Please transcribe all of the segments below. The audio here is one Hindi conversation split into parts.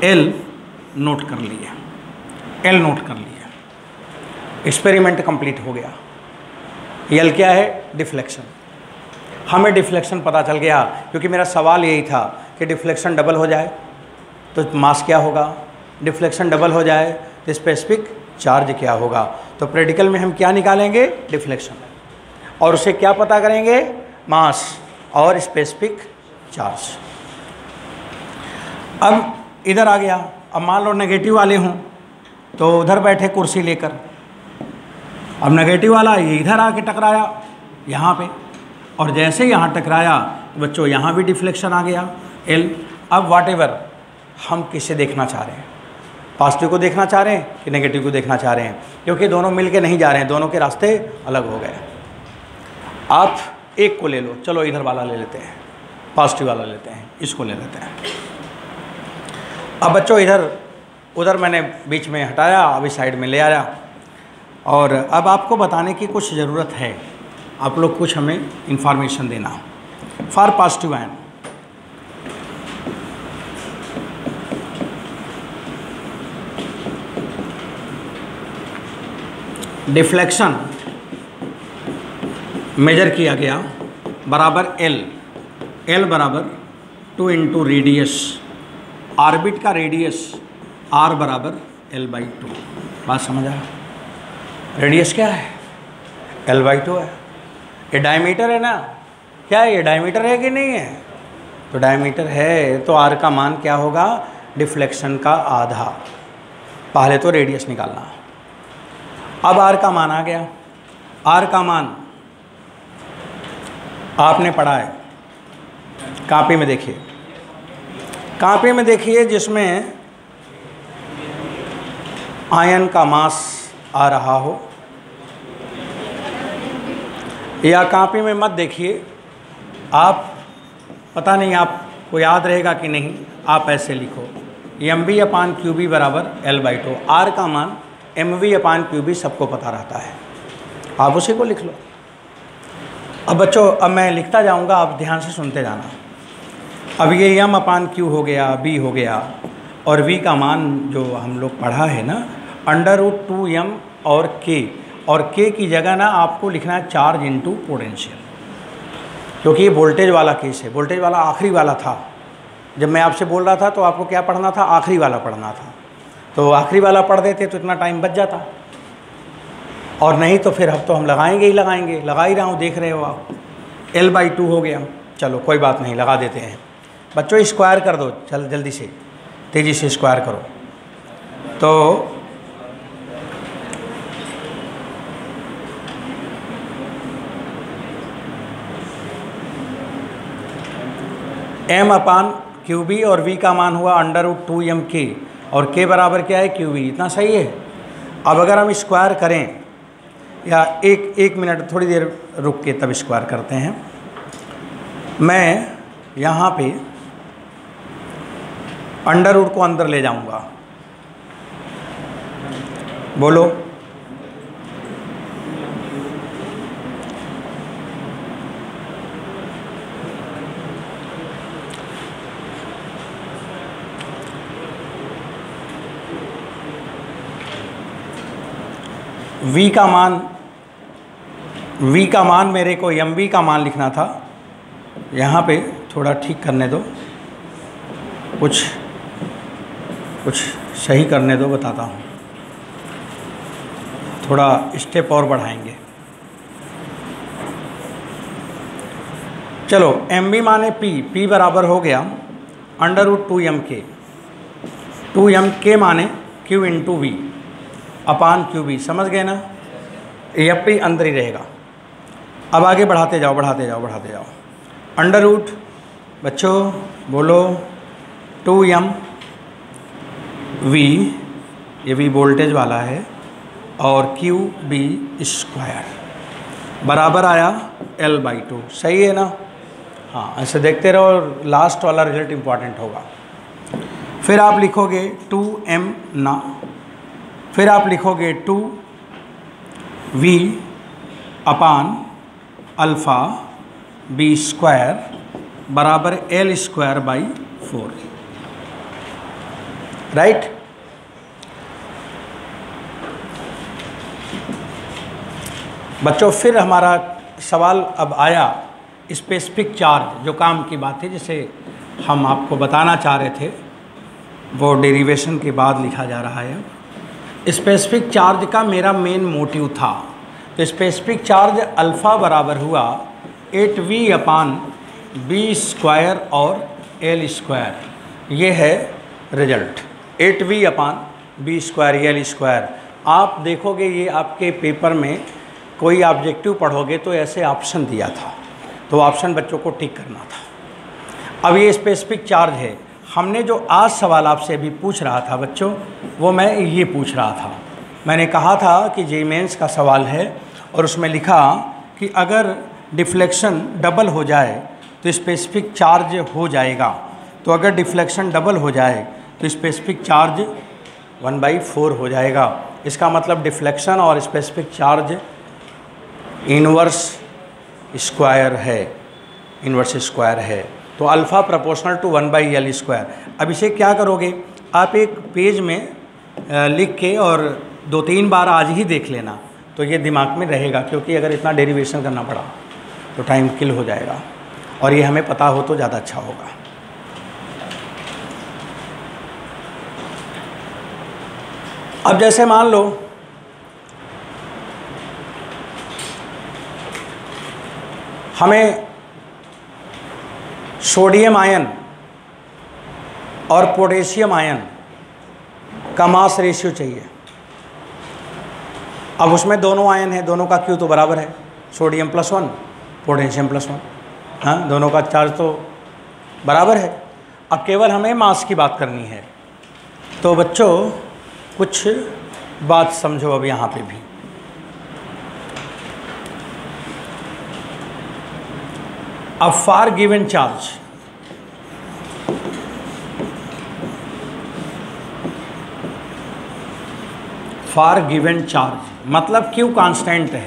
एल नोट कर लिए, एल नोट कर लिए, एक्सपेरिमेंट कंप्लीट हो गया। एल क्या है? डिफ्लेक्शन। हमें डिफ्लेक्शन पता चल गया, क्योंकि मेरा सवाल यही था कि डिफ्लेक्शन डबल हो जाए तो मास क्या होगा, डिफ्लेक्शन डबल हो जाए तो स्पेसिफिक चार्ज क्या होगा। तो प्रैक्टिकल में हम क्या निकालेंगे? डिफ्लेक्शन, और उसे क्या पता करेंगे? मास और स्पेसिफिक चार्ज। अब इधर आ गया, अब मान लो नेगेटिव वाले हों तो उधर बैठे कुर्सी लेकर, अब नेगेटिव वाला ये इधर आके टकराया यहाँ पे, और जैसे यहाँ टकराया तो बच्चों यहाँ भी डिफ्लेक्शन आ गया एल। अब व्हाटएवर हम किसे देखना चाह रहे हैं, पॉजिटिव को देखना चाह रहे हैं कि नेगेटिव को देखना चाह रहे हैं, क्योंकि दोनों मिलके नहीं जा रहे हैं, दोनों के रास्ते अलग हो गए। आप एक को ले लो, चलो इधर वाला ले लेते हैं, पॉजिटिव वाला लेते हैं, इसको ले लेते हैं। अब बच्चों इधर उधर मैंने बीच में हटाया, अभी साइड में ले आया, और अब आपको बताने की कुछ ज़रूरत है, आप लोग कुछ हमें इंफॉर्मेशन देना। For positive ion, deflection measure किया गया बराबर एल, एल बराबर 2 इंटू रेडियस, ऑर्बिट का रेडियस आर बराबर L/2। बात समझ आया? रेडियस क्या है? L/2 है। ये डायमीटर है ना, क्या है ये डायमीटर है कि नहीं है? तो डायमीटर है तो आर का मान क्या होगा? डिफ्लेक्शन का आधा। पहले तो रेडियस निकालना। अब आर का मान आ गया, आर का मान आपने पढ़ा है, कॉपी में देखिए, कॉपी में देखिए जिसमें आयन का मास आ रहा हो, या कॉपी में मत देखिए आप, पता नहीं आपको याद रहेगा कि नहीं, आप ऐसे लिखो mv/qb बराबर L/2। आर का मान mv/qb सबको पता रहता है, आप उसी को लिख लो। अब बच्चों अब मैं लिखता जाऊंगा, आप ध्यान से सुनते जाना। अब ये m/q हो गया, b हो गया, और v का मान जो हम लोग पढ़ा है ना, √2m और k की जगह ना आपको लिखना है चार्ज इंटू पोटेंशियल, क्योंकि ये वोल्टेज वाला केस है। वोल्टेज वाला आखिरी वाला था, जब मैं आपसे बोल रहा था तो आपको क्या पढ़ना था? आखिरी वाला पढ़ना था। तो आखिरी वाला पढ़ देते तो इतना टाइम बच जाता, और नहीं तो फिर अब तो हम लगाएंगे ही लगाएंगे, लगा ही रहा हूँ, देख रहे हो आप। L/2 हो गया, चलो कोई बात नहीं, लगा देते हैं। बच्चों स्क्वायर कर दो, चल जल्दी से, तेज़ी से स्क्वायर करो। तो m/qb और v का मान हुआ √2mk, और k बराबर क्या है? qb। इतना सही है। अब अगर हम स्क्वायर करें, या एक मिनट थोड़ी देर रुक के तब स्क्वायर करते हैं। मैं यहाँ पे अंडर रूट को अंदर ले जाऊँगा, बोलो। v का मान मेरे को mv का मान लिखना था, यहाँ पे थोड़ा ठीक करने दो, कुछ सही करने दो, बताता हूँ। थोड़ा स्टेप और बढ़ाएंगे। चलो mv माने p बराबर हो गया √2mk, 2mk माने q into v upon qb। समझ गए ना? यह p अंदर ही रहेगा। अब आगे बढ़ाते जाओ, बढ़ाते जाओ, बढ़ाते जाओ। अंडर रूट बच्चों बोलो 2m v, ये v वोल्टेज वाला है, और qb स्क्वायर बराबर आया L/2। सही है ना? हाँ, ऐसे देखते रहो, लास्ट वाला रिजल्ट इम्पॉर्टेंट होगा। फिर आप लिखोगे 2m ना, फिर आप लिखोगे 2v अपान अल्फ़ा b स्क्वायर बराबर L/4। राइट। बच्चों फिर हमारा सवाल अब आया स्पेसिफिक चार्ज, जो काम की बात है जिसे हम आपको बताना चाह रहे थे, वो डेरिवेशन के बाद लिखा जा रहा है। स्पेसिफिक चार्ज का मेरा मेन मोटिव था, तो स्पेसिफिक चार्ज अल्फ़ा बराबर हुआ 8v/b² और l²। ये है रिजल्ट 8v/b² l²। आप देखोगे ये आपके पेपर में कोई ऑब्जेक्टिव पढ़ोगे तो ऐसे ऑप्शन दिया था, तो ऑप्शन बच्चों को टिक करना था। अब ये स्पेसिफिक चार्ज है। हमने जो आज सवाल आपसे अभी पूछ रहा था बच्चों, वो मैं ये पूछ रहा था। मैंने कहा था कि जेईई मेंस का सवाल है और उसमें लिखा कि अगर डिफ्लेक्शन डबल हो जाए तो स्पेसिफिक चार्ज हो जाएगा। तो अगर डिफ्लेक्शन डबल हो जाए तो स्पेसिफिक चार्ज 1/4 हो जाएगा। इसका मतलब डिफ्लेक्शन और स्पेसिफिक चार्ज इनवर्स स्क्वायर है, इनवर्स स्क्वायर है। तो अल्फ़ा प्रोपोर्शनल टू 1/l²। अब इसे क्या करोगे, आप एक पेज में लिख के और 2-3 बार आज ही देख लेना, तो ये दिमाग में रहेगा, क्योंकि अगर इतना डेरिवेशन करना पड़ा तो टाइम किल हो जाएगा, और ये हमें पता हो तो ज़्यादा अच्छा होगा। अब जैसे मान लो हमें सोडियम आयन और पोटेशियम आयन का मास रेशियो चाहिए। अब उसमें दोनों आयन है, दोनों का Q तो बराबर है, सोडियम +1 पोटेशियम +1, हाँ दोनों का चार्ज तो बराबर है। अब केवल हमें मास की बात करनी है। तो बच्चों कुछ बात समझो अब यहाँ पे भी। अब for given charge, for given charge मतलब Q कांस्टेंट है,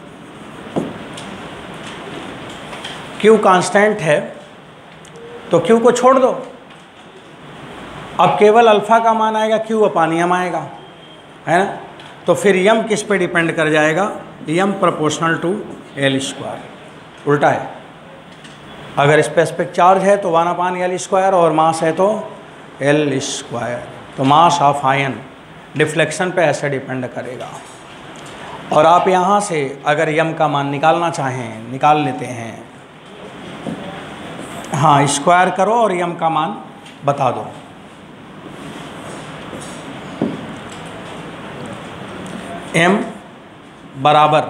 Q कांस्टेंट है तो Q को छोड़ दो। अब केवल अल्फ़ा का मान आएगा, Q/m आएगा, है ना। तो फिर m किस पे डिपेंड कर जाएगा, m प्रोपोर्शनल टू l²। उल्टा है, अगर स्पेसिफिक चार्ज है तो 1/l² और मास है तो l²। तो मास ऑफ आयन डिफ्लेक्शन पे ऐसे डिपेंड करेगा। और आप यहाँ से अगर m का मान निकालना चाहें निकाल लेते हैं, हाँ स्क्वायर करो और m का मान बता दो। m बराबर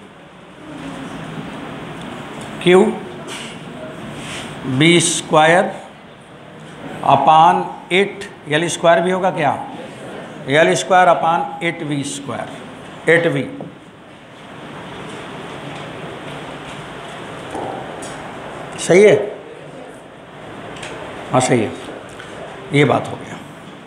Q b² अपान 8, l² भी होगा क्या, l² अपान 8v², 8v। सही है, हाँ सही है, ये बात हो गया।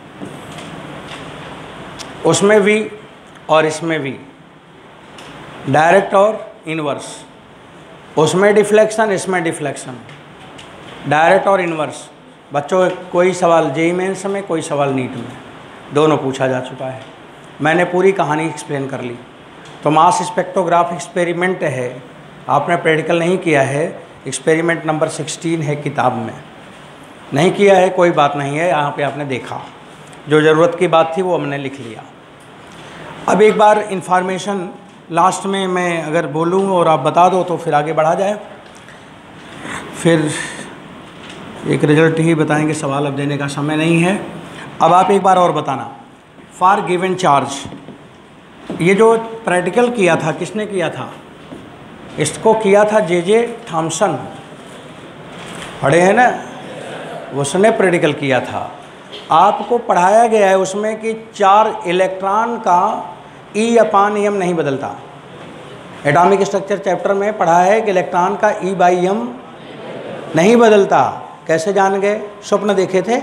उसमें v और इसमें v, डायरेक्ट और इनवर्स, उसमें डिफ्लेक्शन इसमें डिफ्लेक्शन, डायरेक्ट और इनवर्स। बच्चों कोई सवाल जेईई मेंस में, कोई सवाल नीट में, दोनों पूछा जा चुका है। मैंने पूरी कहानी एक्सप्लेन कर ली। तो मास स्पेक्ट्रोग्राफ एक्सपेरिमेंट है, आपने प्रैक्टिकल नहीं किया है, एक्सपेरिमेंट नंबर 16 है किताब में, नहीं किया है कोई बात नहीं है, यहाँ पे आपने देखा जो ज़रूरत की बात थी वो हमने लिख लिया। अब एक बार इन्फॉर्मेशन लास्ट में मैं अगर बोलूँ और आप बता दो तो फिर आगे बढ़ा जाए। फिर एक रिजल्ट ही बताएंगे, सवाल अब देने का समय नहीं है। अब आप एक बार और बताना, फॉर गिवन चार्ज, ये जो प्रैक्टिकल किया था किसने किया था, इसको किया था जे थॉमसन, पढ़े हैं ना, उसने प्रैक्टिकल किया था। आपको पढ़ाया गया है उसमें कि 4 इलेक्ट्रॉन का E/m नहीं बदलता। एटॉमिक स्ट्रक्चर चैप्टर में पढ़ा है कि इलेक्ट्रॉन का E/m नहीं बदलता। कैसे जान गए, स्वप्न देखे थे,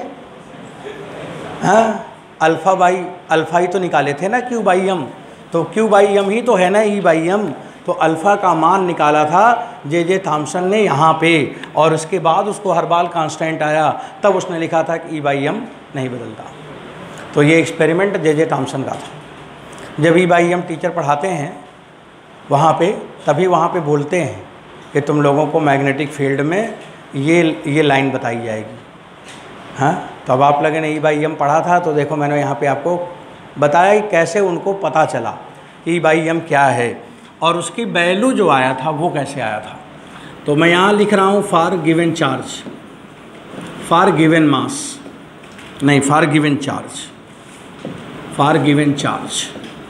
हाँ अल्फ़ा ही तो निकाले थे ना Q/m, तो Q/m ही तो है ना E/m। तो अल्फ़ा का मान निकाला था जे थॉमसन ने यहाँ पे, और उसके बाद उसको हर बार कांस्टेंट आया, तब उसने लिखा था कि E/m नहीं बदलता। तो ये एक्सपेरिमेंट जे थॉमसन का था। जब E/M टीचर पढ़ाते हैं वहाँ पे, तभी वहाँ पे बोलते हैं कि तुम लोगों को मैग्नेटिक फील्ड में ये लाइन बताई जाएगी। हाँ, तो अब आप लोगों ने E/M पढ़ा था, तो देखो मैंने यहाँ पे आपको बताया कि कैसे उनको पता चला कि E/M क्या है और उसकी वैल्यू जो आया था वो कैसे आया था। तो मैं यहाँ लिख रहा हूँ for given charge, for given mass, नहीं for given charge, for given charge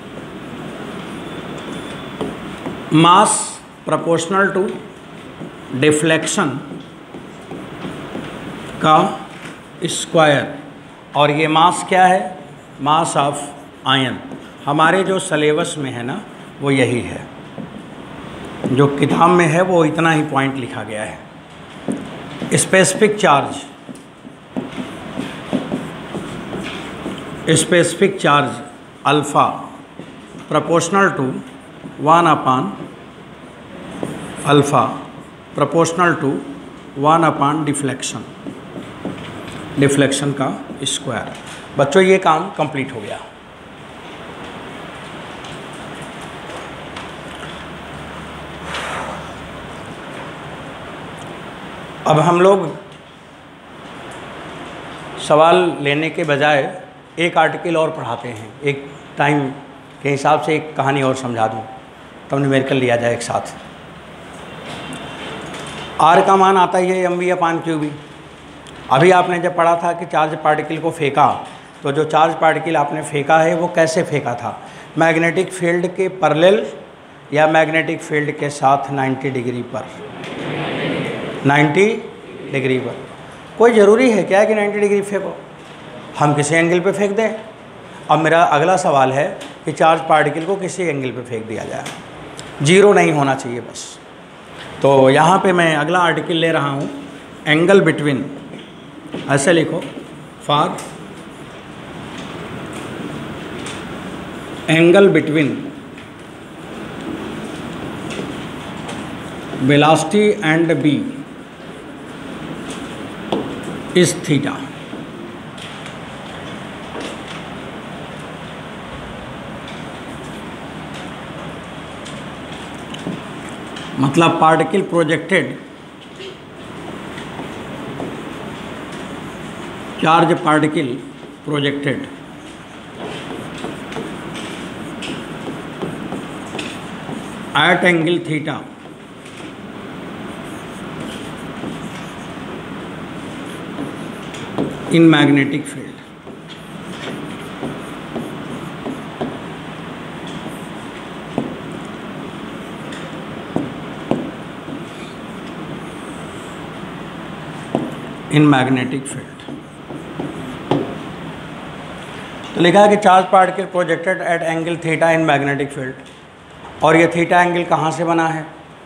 mass proportional to deflection का स्क्वायर। और ये मास क्या है? Mass of ion. हमारे जो सिलेबस में है ना वो यही है, जो किताब में है वो इतना ही पॉइंट लिखा गया है। Specific charge, specific charge alpha proportional to 1 alpha proportional to 1 deflection, deflection का स्क्वायर। बच्चों ये काम कंप्लीट हो गया। अब हम लोग सवाल लेने के बजाय एक आर्टिकल और पढ़ाते हैं, एक टाइम के हिसाब से एक कहानी और समझा दूँ, तब न्यूमेरिकल लिया जाए एक साथ। R का मान आता ही है mv/qb। अभी आपने जब पढ़ा था कि चार्ज पार्टिकल को फेंका, तो जो चार्ज पार्टिकल आपने फेंका है वो कैसे फेंका था? मैग्नेटिक फील्ड के पैरेलल या मैग्नेटिक फील्ड के साथ 90 डिग्री पर? 90 डिग्री पर। कोई ज़रूरी है क्या कि 90 डिग्री फेंको? हम किसी एंगल पे फेंक दें। अब मेरा अगला सवाल है कि चार्ज पार्टिकल को किसी एंगल पे फेंक दिया जाए, जीरो नहीं होना चाहिए बस। तो यहाँ पे मैं अगला आर्टिकल ले रहा हूँ, एंगल बिटवीन, ऐसे लिखो, for angle between velocity and b is theta. मतलब particle projected, charge particle projected at angle theta in magnetic field. In magnetic field. तो लिखा है कि charge particle projected at angle theta in magnetic field. और ये थीटा एंगल कहाँ से बना है?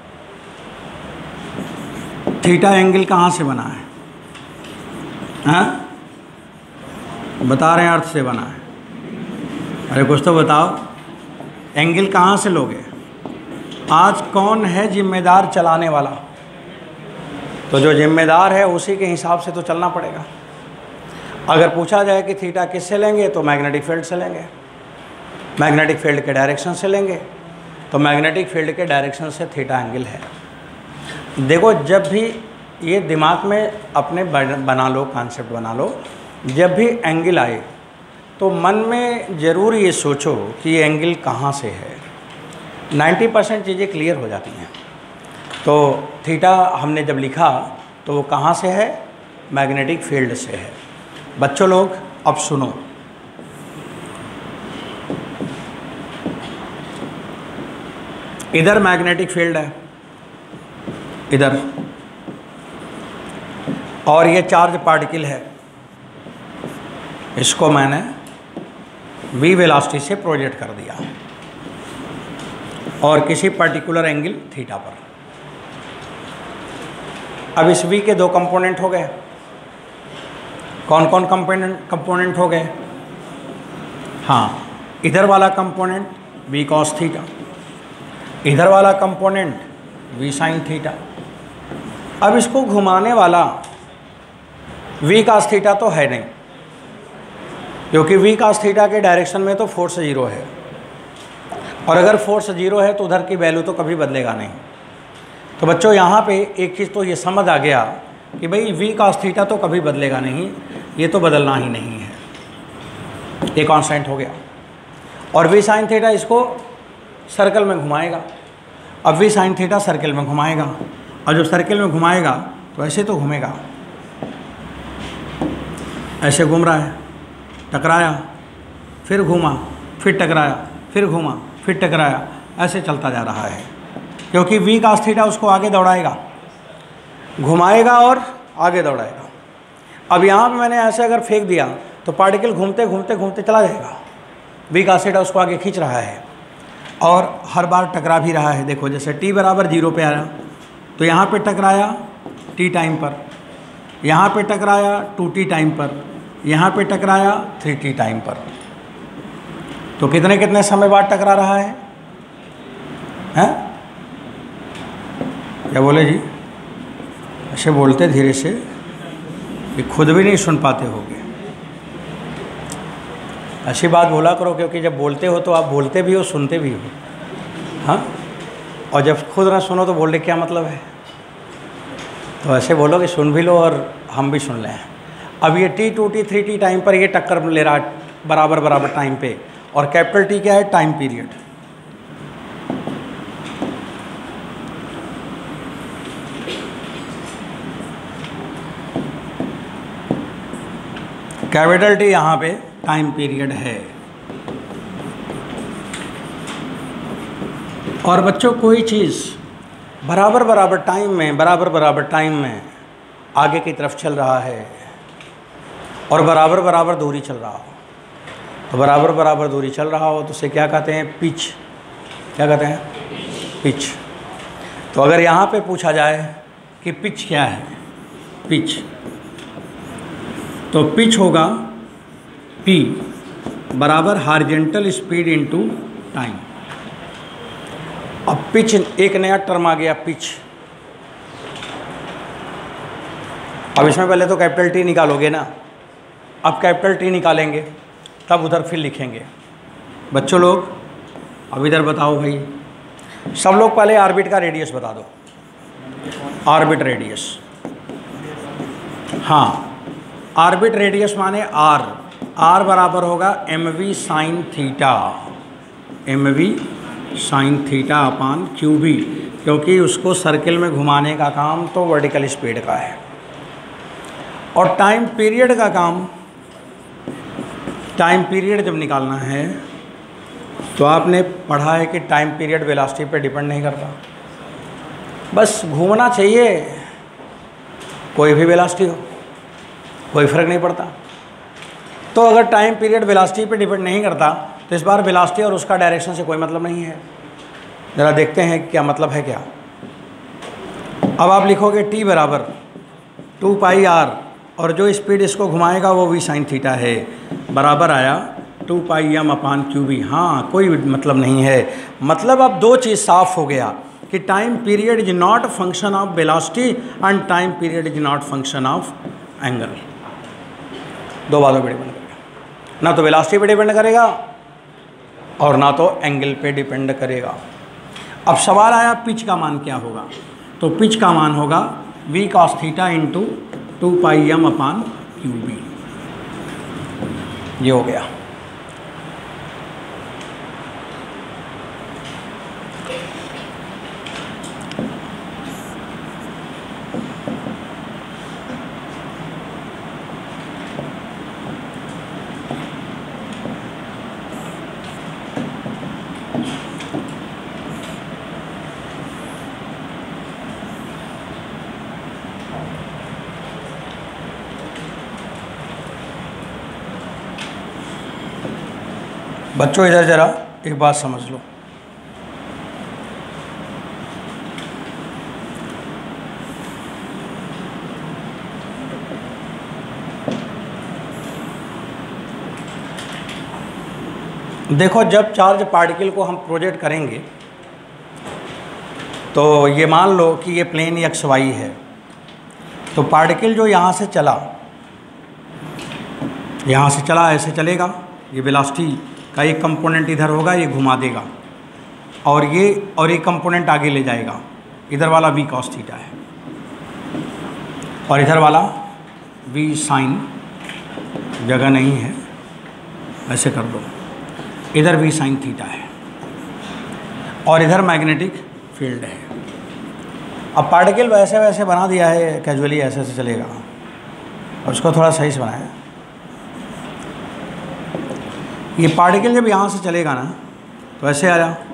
थीटा एंगल कहाँ से बना है? हाँ, बता रहे हैं अर्थ से बना है। अरे कुछ तो बताओ, एंगल कहाँ से लोगे? आज कौन है जिम्मेदार चलाने वाला? तो जो जिम्मेदार है उसी के हिसाब से तो चलना पड़ेगा। अगर पूछा जाए कि थीटा किससे लेंगे, तो मैग्नेटिक फील्ड से लेंगे, मैग्नेटिक फील्ड के डायरेक्शन से लेंगे। तो मैग्नेटिक फील्ड के डायरेक्शन से थीटा एंगल है। देखो, जब भी ये दिमाग में अपने बना लो, कॉन्सेप्ट बना लो, जब भी एंगल आए तो मन में ज़रूर ये सोचो कि ये एंगल कहाँ से है। 90% चीज़ें क्लियर हो जाती हैं। तो थीटा हमने जब लिखा तो वो कहाँ से है? मैग्नेटिक फील्ड से है। बच्चों लोग अब सुनो, इधर मैग्नेटिक फील्ड है, इधर, और ये चार्ज पार्टिकल है। इसको मैंने v वेलोसिटी से प्रोजेक्ट कर दिया और किसी पर्टिकुलर एंगल थीटा पर। अब इस v के दो कंपोनेंट हो गए। कौन कौन कंपोनेंट हो गए? हाँ, इधर वाला कंपोनेंट v cos थीटा, इधर वाला कंपोनेंट v sin थीटा। अब इसको घुमाने वाला v cos थीटा तो है नहीं, क्योंकि वी कास थीटा के डायरेक्शन में तो फोर्स 0 है, और अगर फोर्स 0 है तो उधर की वैल्यू तो कभी बदलेगा नहीं। तो बच्चों यहाँ पे एक चीज़ तो ये समझ आ गया कि भाई वी कास थीटा तो कभी बदलेगा नहीं, ये तो बदलना ही नहीं है, ये कांस्टेंट हो गया। और वी साइन थीटा इसको सर्कल में घुमाएगा। अब वी साइन थीटा सर्कल में घुमाएगा, और जब सर्कल में घुमाएगा तो ऐसे तो घूमेगा, ऐसे घूम रहा है, टकराया, फिर घूमा, फिर टकराया, फिर घूमा, फिर टकराया, ऐसे चलता जा रहा है। क्योंकि वी कास थीटा उसको आगे दौड़ाएगा, घुमाएगा और आगे दौड़ाएगा। अब यहाँ पे मैंने ऐसे अगर फेंक दिया तो पार्टिकल घूमते घूमते घूमते चला जाएगा, वी कास थीटा उसको आगे खींच रहा है और हर बार टकरा भी रहा है। देखो जैसे t बराबर 0 पे आया तो यहाँ पे टकराया t टाइम पर, यहाँ पे टकराया 2t टाइम पर, यहाँ पे टकराया 3t टाइम पर। तो कितने कितने समय बाद टकरा रहा है? हैं? क्या बोले जी? ऐसे बोलते धीरे से कि खुद भी नहीं सुन पाते होगे। अच्छी बात बोला करो, क्योंकि जब बोलते हो तो आप बोलते भी हो, सुनते भी हो। हाँ, और जब खुद ना सुनो तो बोलने क्या मतलब है? तो ऐसे बोलो कि सुन भी लो और हम भी सुन लें। अब ये t 2t 3t टाइम पर ये टक्कर ले रहा है बराबर बराबर टाइम पे, और कैपिटल T क्या है? Time period. कैपिटल T यहाँ पे टाइम पीरियड है। और बच्चों कोई चीज़ बराबर बराबर टाइम में आगे की तरफ चल रहा है और बराबर बराबर दूरी चल रहा हो, तो बराबर बराबर दूरी चल रहा हो तो उसे क्या कहते हैं? पिच। क्या कहते हैं? पिच। तो अगर यहाँ पे पूछा जाए कि पिच क्या है? पिच, तो पिच होगा p बराबर हॉरिजॉन्टल स्पीड इनटू टाइम। अब पिच, एक नया टर्म आ गया पिच। अब इसमें पहले तो कैपिटल T निकालोगे ना, अब कैपिटल T निकालेंगे तब उधर फिर लिखेंगे। बच्चों लोग अब इधर बताओ भाई, सब लोग पहले ऑर्बिट का रेडियस बता दो। ऑर्बिट रेडियस, हाँ, ऑर्बिट रेडियस माने r बराबर होगा mv sine theta, mv sine theta upon qb, क्योंकि उसको सर्किल में घुमाने का काम तो वर्टिकल स्पीड का है। और टाइम पीरियड का काम, टाइम पीरियड जब निकालना है तो आपने पढ़ा है कि टाइम पीरियड वेलोसिटी पे डिपेंड नहीं करता, बस घूमना चाहिए, कोई भी वेलोसिटी हो, कोई फ़र्क नहीं पड़ता। तो अगर टाइम पीरियड वेलोसिटी पे डिपेंड नहीं करता तो इस बार वेलोसिटी और उसका डायरेक्शन से कोई मतलब नहीं है। ज़रा देखते हैं क्या मतलब है क्या। अब आप लिखोगे t बराबर 2 पाई r, और जो स्पीड इसको घुमाएगा वो v साइन थीटा है, बराबर आया 2 पाई m अपान qb। हाँ, कोई मतलब नहीं है। मतलब अब दो चीज़ साफ हो गया कि time period is not function of velocity and time period is not function of angle. दो बातों पर डिपेंड करेगा, ना तो वेलोसिटी पे डिपेंड करेगा और ना तो एंगल पे डिपेंड करेगा। अब सवाल आया पिच का मान क्या होगा, तो पिच का मान होगा v cos theta into 2 pi m upon qb। ये हो गया। बच्चों इधर ज़रा एक बात समझ लो, देखो जब चार्ज पार्टिकल को हम प्रोजेक्ट करेंगे तो ये मान लो कि ये प्लेन XY है, तो पार्टिकल जो यहाँ से चला यहाँ से चला, ऐसे चलेगा, ये वेलोसिटी का एक कंपोनेंट इधर होगा, ये घुमा देगा, और एक कंपोनेंट आगे ले जाएगा। इधर वाला v cos थीटा है और इधर वाला v sin, जगह नहीं है, ऐसे कर दो, इधर v sin थीटा है और इधर मैग्नेटिक फील्ड है। अब पार्टिकल वैसे वैसे बना दिया है, कैजुअली ऐसे ऐसे चलेगा, और उसको थोड़ा सही से बनाया। ये पार्टिकल जब यहाँ से चलेगा ना तो ऐसे आ रहा,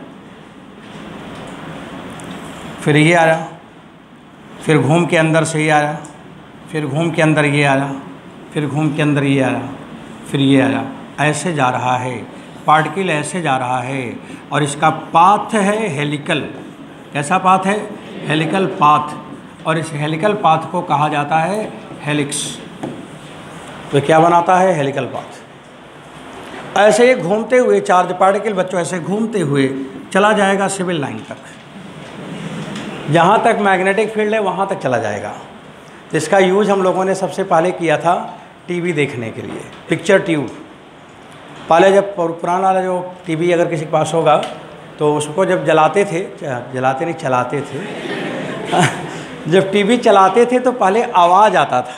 फिर ये आ रहा, फिर घूम के अंदर से ये आ रहा, फिर घूम के अंदर ये आ रहा, फिर घूम के अंदर ये आ रहा, फिर ये आ रहा, ऐसे जा रहा है पार्टिकल, ऐसे जा रहा है। और इसका पाथ है हेलिकल। कैसा पाथ है? Helical path. और इस हेलिकल पाथ को कहा जाता है हेलिक्स। तो क्या बनाता है? Helical path. ऐसे ही घूमते हुए चार्ज पार्टिकल बच्चों ऐसे घूमते हुए चला जाएगा सिविल लाइन तक, जहाँ तक मैग्नेटिक फील्ड है वहाँ तक चला जाएगा। तो इसका यूज़ हम लोगों ने सबसे पहले किया था टीवी देखने के लिए, पिक्चर ट्यूब। पहले जब पुराना वाला जो टीवी अगर किसी के पास होगा तो उसको जब चलाते थे जब टीवी चलाते थे तो पहले आवाज़ आता था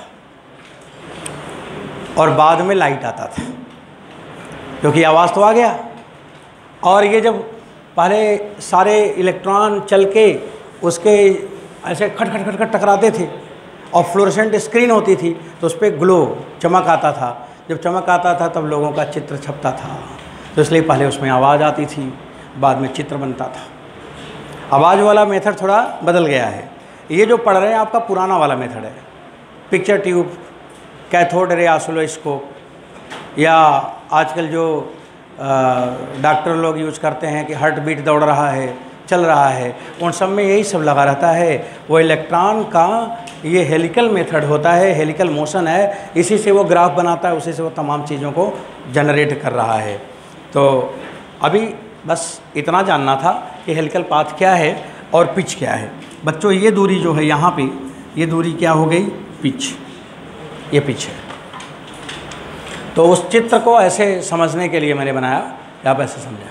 और बाद में लाइट आता था, क्योंकि आवाज़ तो आ गया। और ये जब पहले सारे इलेक्ट्रॉन चल के उसके ऐसे खट खट खट खट टकराते थे और फ्लोरेसेंट स्क्रीन होती थी तो उस पर ग्लो, चमक आता था। जब चमक आता था तब लोगों का चित्र छपता था, तो इसलिए पहले उसमें आवाज़ आती थी, बाद में चित्र बनता था। आवाज़ वाला मेथड थोड़ा बदल गया है। ये जो पढ़ रहे हैं आपका पुराना वाला मेथड है, picture tube, cathode ray oscilloscope, या आजकल जो डॉक्टर लोग यूज़ करते हैं कि हार्ट बीट दौड़ रहा है, चल रहा है, उन सब में यही सब लगा रहता है। वो इलेक्ट्रॉन का ये हेलिकल मेथड होता है, हेलिकल मोशन है, इसी से वो ग्राफ बनाता है, उसी से वो तमाम चीज़ों को जनरेट कर रहा है। तो अभी बस इतना जानना था कि हेलिकल पाथ क्या है और पिच क्या है। बच्चों ये दूरी जो है यहाँ पे, ये दूरी क्या हो गई? पिच। ये पिच है। तो उस चित्र को ऐसे समझने के लिए मैंने बनाया कि आप ऐसे समझें।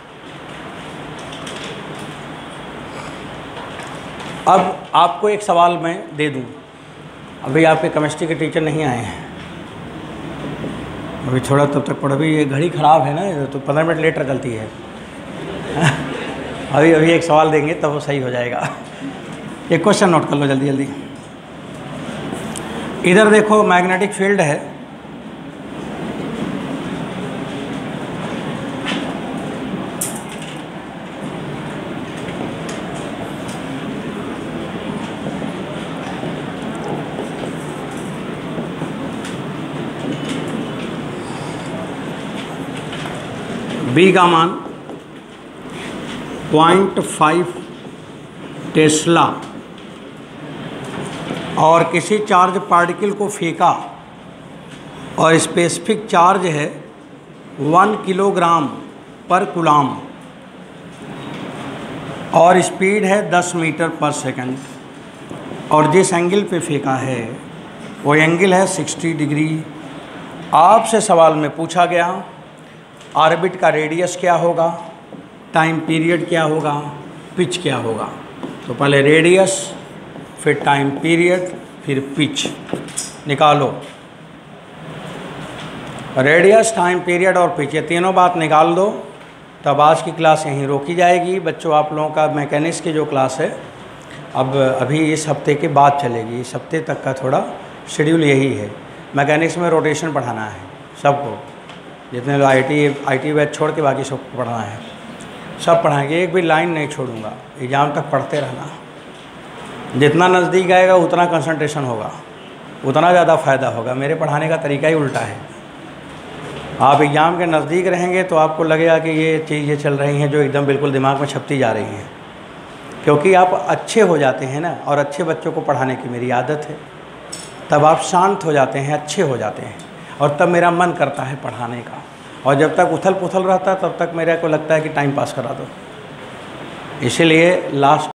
अब आपको एक सवाल मैं दे दूं। अभी आपके केमिस्ट्री के टीचर नहीं आए हैं, अभी थोड़ा तब तक पढ़ो। अभी ये घड़ी ख़राब है ना, तो 15 मिनट लेट निकलती है। अभी एक सवाल देंगे तब वो सही हो जाएगा। एक क्वेश्चन नोट कर लो जल्दी जल्दी। इधर देखो मैग्नेटिक फील्ड है, बी का मान 0.5 टेस्ला और किसी चार्ज पार्टिकल को फेंका और स्पेसिफिक चार्ज है 1 किलोग्राम पर कूलाम और स्पीड है 10 मीटर पर सेकंड, और जिस एंगल पे फेंका है वो एंगल है 60 डिग्री। आपसे सवाल में पूछा गया ऑर्बिट का रेडियस क्या होगा, टाइम पीरियड क्या होगा, पिच क्या होगा। तो पहले रेडियस, फिर टाइम पीरियड, फिर पिच निकालो। रेडियस, टाइम पीरियड और पिच, ये तीनों बात निकाल दो, तब आज की क्लास यहीं रोकी जाएगी। बच्चों आप लोगों का मैकेनिक्स की जो क्लास है अब अभी इस हफ्ते के बाद चलेगी। इस हफ्ते तक का थोड़ा शेड्यूल यही है। मैकेनिक्स में रोटेशन पढ़ाना है सबको, जितने लोग आई.टी. बैच छोड़ के बाकी सबको पढ़ना है, सब पढ़ाएंगे, एक भी लाइन नहीं छोड़ूंगा। एग्ज़ाम तक पढ़ते रहना, जितना नज़दीक आएगा उतना कंसंट्रेशन होगा, उतना ज़्यादा फ़ायदा होगा। मेरे पढ़ाने का तरीका ही उल्टा है। आप एग्ज़ाम के नज़दीक रहेंगे तो आपको लगेगा कि ये चीज़ें चल रही हैं जो एकदम बिल्कुल दिमाग में छपती जा रही हैं, क्योंकि आप अच्छे हो जाते हैं ना, और अच्छे बच्चों को पढ़ाने की मेरी आदत है। तब आप शांत हो जाते हैं, अच्छे हो जाते हैं, और तब मेरा मन करता है पढ़ाने का। और जब तक उथल पुथल रहता है तब तक मेरे को लगता है कि टाइम पास करा दो। इसीलिए लास्ट